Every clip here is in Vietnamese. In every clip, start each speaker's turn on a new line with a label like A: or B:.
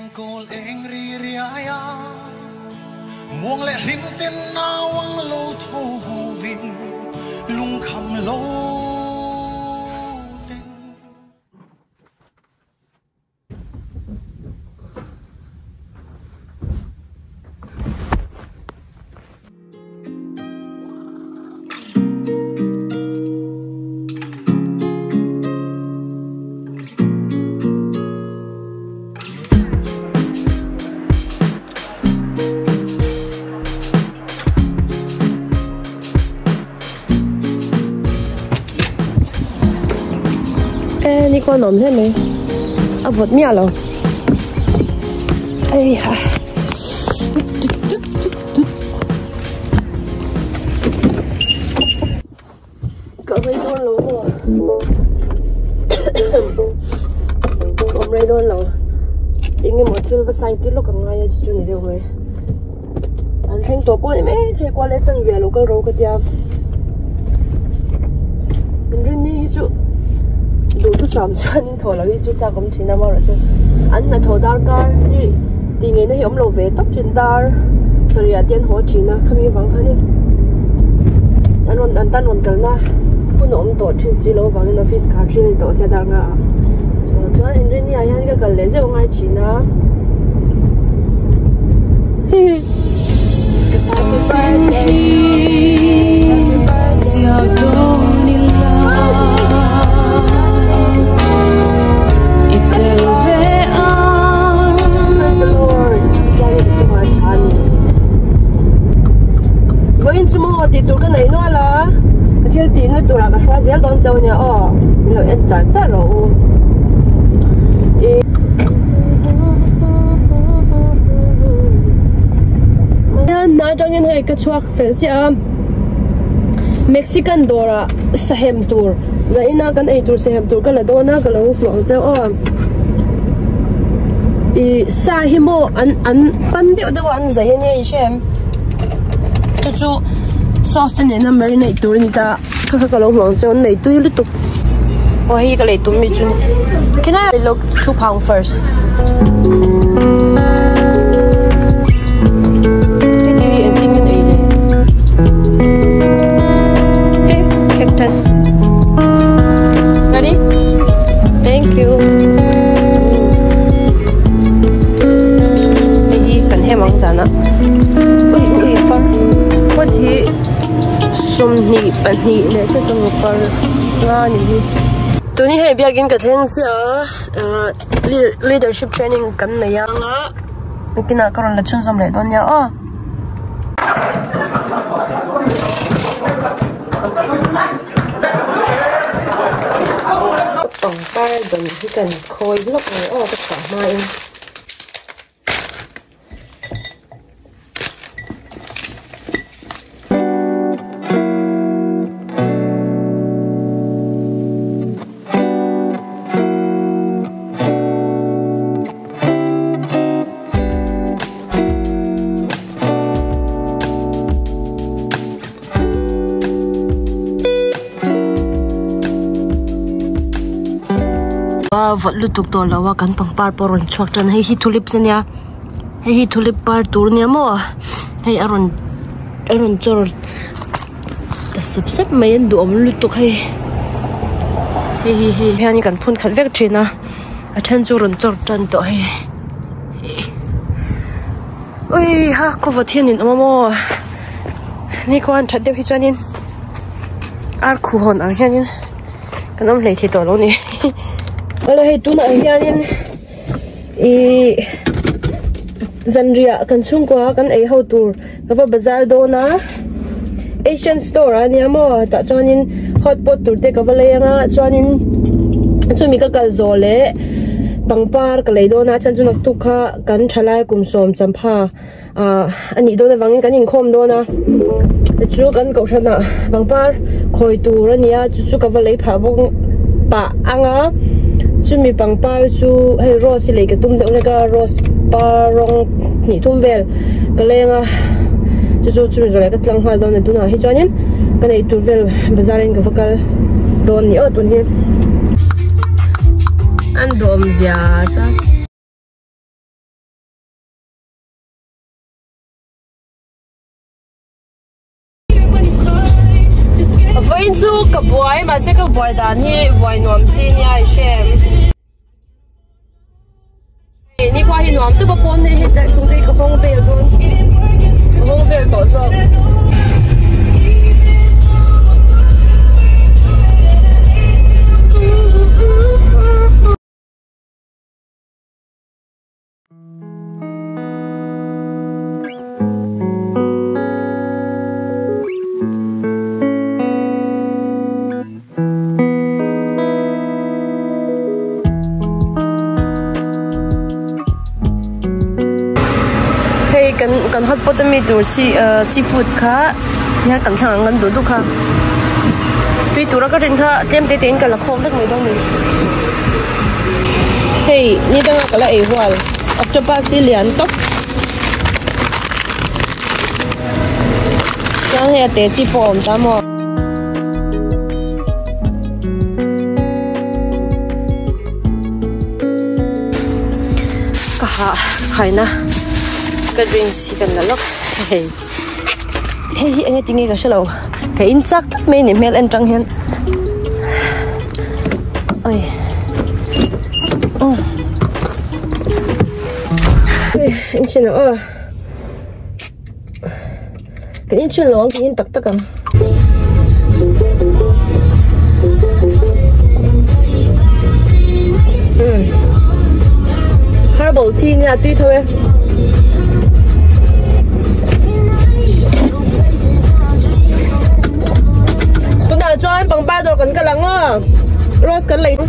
A: col eng ri ri aya muang le hling ten nawang lo tho vin lung kham lo ten
B: Đi con nổm thế này vượt mẹ rồi ây hả cỡ mấy đôn lỗ cỡ mấy đôn lỗ tiếng nghe một chút với sai tí lúc càng ngay cho người đều người anh thanh tổ bố này mấy thầy qua lấy chân về lúc cái râu cái tiệm mình rất đi chú đủ thứ sắm cho nên thôi là đi chú cha cũng chỉ nằm ở đó anh là thổi đar car đi thì ngày nay ông lâu về tóc trên đar rồi à tiền hóa chỉ na không như vắng hơn đi anh tan còn cần na phụ nữ ông tổ trên xí lâu vắng nên office car trên tổ xe đar ngã cho anh riêng nhà anh cái cần lấy gì ông ai chỉ na thì tụi cái này nó là cái thiên tiền nó tụi là cái xóa dễ đón châu nhà rồi em trả trả rồi nói cho nên hay cái chuột phải chứ Mexican dora sahem tour vậy na cái này tour sahem tour cái là đó na cái là hoàng châu sahimo anh ban điệu đó anh dạy này xem cái chú sauce này nó marinate tụi người ta cái lẩu hoàng châu này tụi lúc tục ôi cái này tụi mình chun can I look £2 first cái em tin như này hey cactus ready thank you cái cần thêm món gì nữa ui phân có thể sum ni pan ni le se sum par nga ni tu ni he biagin ka theng cha leadership training kan na ya nga kina karon la chun som le don ya tong par don hi kan khoi lok ni ka sa mai vật lụt tục tổ là wa kan pangpar poron chuak tan hei hi tulip zania hei hi tulip par tur nia mo hei aron chor ta sep mai an du om lụt tuk hei hani kan phun khat vek thina a than chu ron chor tan to hei oi ha ko va thianin amamo ni ko an thadeu hi chanin ar khu hon ang hianin kanom lei thi to lo ni ala hay tu na hianin zanria kan chung ko kan ei ho tur ka bazar do na Asian store ani amo ta chonin hotpot tur te ka valayanga chonin chumi ka kal zole pangpar ka leido na chan chunak tu kha kan thalai kum som champha ani do na wangin kan in khom do na chu kan ko thana pangpar khoi tur ania chu ka valai pha bong pa anga chumi pangpar chu hei rose le ka tum de ka rose parong ni tum vel ka lenga chu chumi zole ka tlang hal don na tuna hi chanin ka nei tur vel bazarin ka vakal don ni tun hi an dom zia sa in chu ka buai ma se ka buai dan hi buai nuam chi ni ai shem ni kwa hi nuam tu ba pon ni hi ta chung dei ka hong ve don hong ve ko so kan hot pot mi tur seafood kha ya kan thang ngan du kha tui tura ka rin kha tlem te ten ka la khom dak mai dong ni hey ni dang ka la ei hwal octopus lian tok chan he te chi pom ta mo ka ha khaina cái drinks thì cần là lúc hey anh tiếng nghe cái số lâu cái in chắc tất mấy niệm mail anh trăng hen ơi anh xin lỗi cái in xin lỗi cái in tắc tắc à herbal tea nha tùy thôi cho anh bằng ba đồ cần cái lắng à rose cần lấy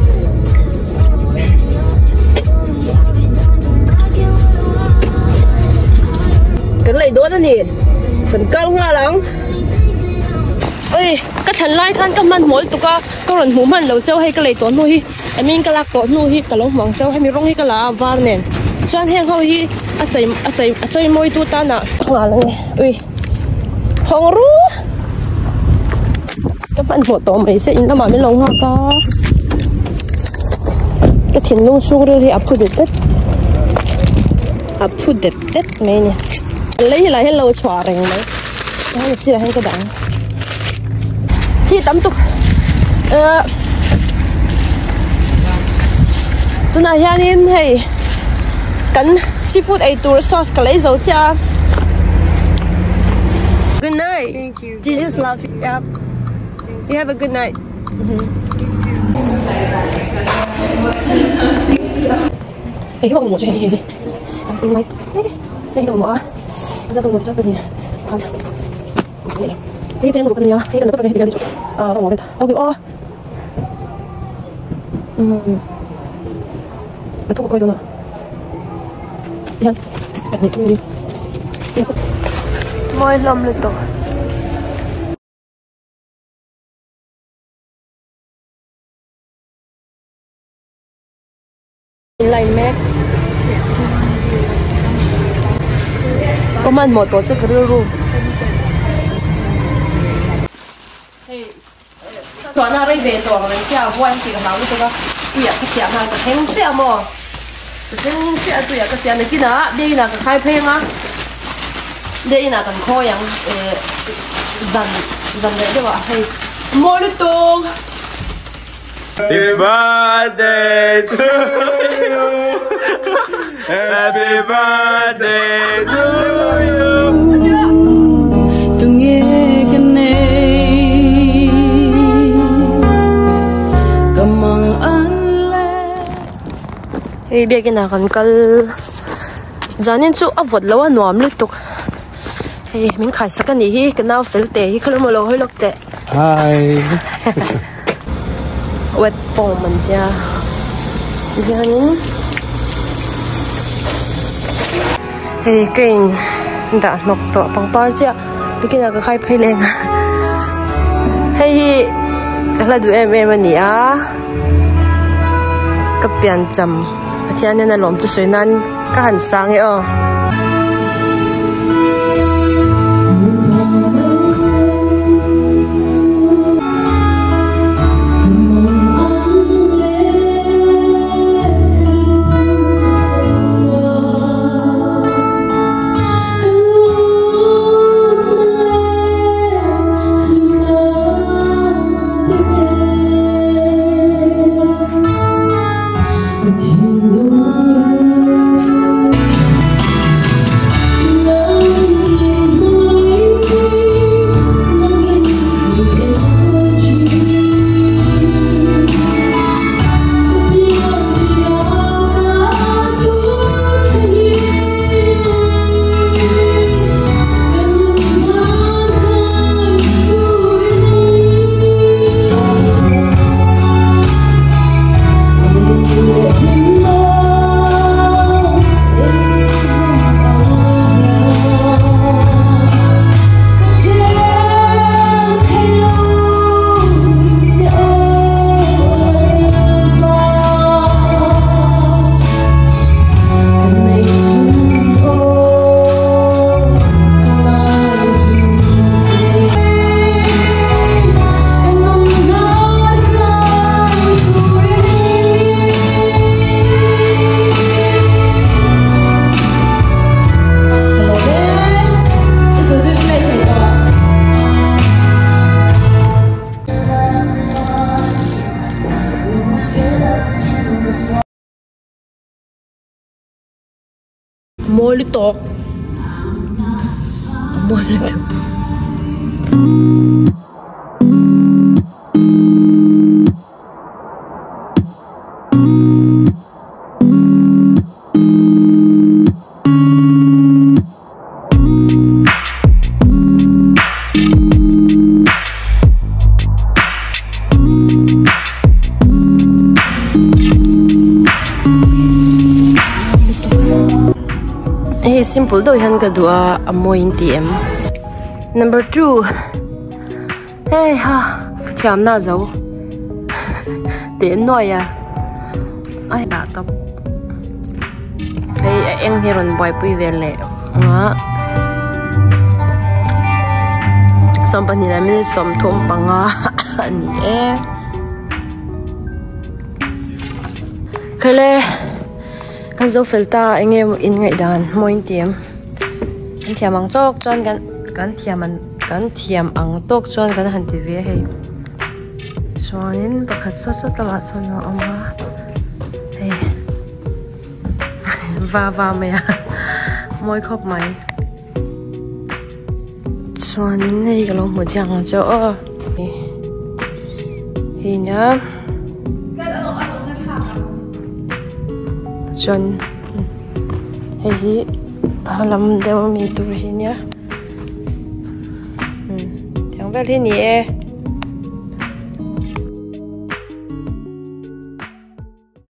B: đó nè cần căng hoa lắm ơi cái thằng lai khăn cái man mối tụi con rần hú man lâu châu hay cái lấy tốn nuôi em mình cái lạc tốn nuôi cái lông hoàng châu hay mình rong hay cái lá var nè cho anh hang hôi hi chơi môi tu ta nè hoa lắm nè ui hong ru các bạn một tổ mấy sẽ nó mà mới lông hoa có cái thìn lông xuống rồi thì áp phụt đất mấy nè lấy lại hết lâu xòa rồi mấy nó là xưa hay cái đắng khi tắm tục tôi nói hiện nhiên hay cắn seafood ấy tour sauce cái lấy dầu cha. Good night.
C: Thank you.
B: Jesus love you. Yep. You have a good night. Hey, không một chuyện gì vậy? Something like đây đồng bỏ ra đồng một cho cái gì? Cái trên một cái gì á? Cái nó tốt về thì đi chụp. Đồng một cái. Tao kiểu ô. Cái thuốc coi đâu nào? Đi ăn. Đặt này đi. Môi lầm lên tổ. Lại mẹ có man một tổ chức cái luôn toàn là về tổ mình sẽ quan thì cái nào cũng có bây giờ cái xe hàng cái thêm xe mà thêm xe tôi cái xe này kia nữa đây là cái khai phê á đây là cái kho yang dần đấy chứ ạ hay mua được tung.
D: Happy birthday to you. Happy birthday to you.
E: Tôi nghe cái này cầm mang ăn lẽ.
B: Hey, bây giờ còn cần giờ nên chú ấp vật lâu anh nuông liên tục. Hey, mình khai sắc cái này cái nào phải tệ, cái nào mà lâu hơi lộc tệ.
D: Hi.
B: Wet foam mình nha. Ganun. Hey, kinh đã nộp tổ bằng par chứ. Thì cái nào cái khai phê lên. Hey, cái là đuổi em anh nhỉ? Cái biển chấm. Thì anh nên làm tôi suy nan cái hành sang ấy môi lít tọt môi lít tọt simple do han ka dua amoin tm number 2 hey ha ka thiam na zo te noi ya ai da top hey eng hiron boy pui vele nga sampani la mi som thom panga ani e kale kan zo filta engem in ngai dan moin tiam kan thiam ang chok chon kan thiam ang tok chon kan han ti ve hei chuanin pakhat so tama chon no ama hei va me moi khop mai chuanin nei ka lo mo jang cho hi nya John hei halam deu mi tu hi nya tiang vel hi ni e